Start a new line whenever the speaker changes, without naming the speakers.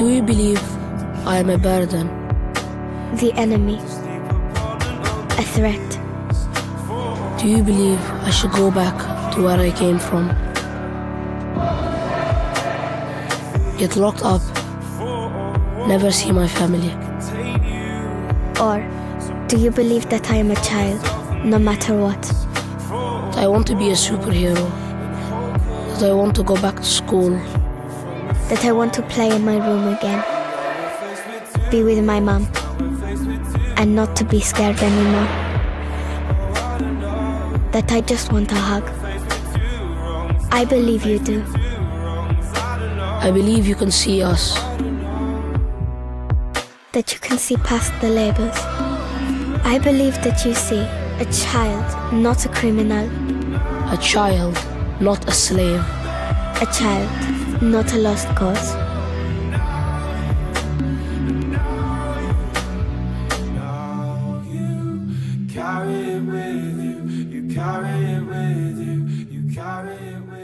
Do you believe I am a burden?
The enemy. A threat.
Do you believe I should go back to where I came from? Get locked up, never see my family.
Or do you believe that I am a child, no matter what?
That I want to be a superhero. That I want to go back to school.
That I want to play in my room again. Be with my mom. And not to be scared anymore. That I just want a hug. I believe you do.
I believe you can see us.
That you can see past the labels. I believe that you see a child, not a criminal.
A child, not a slave.
A child, not a lost cause.
Now you carry it with you, you carry it with you, you carry it with you.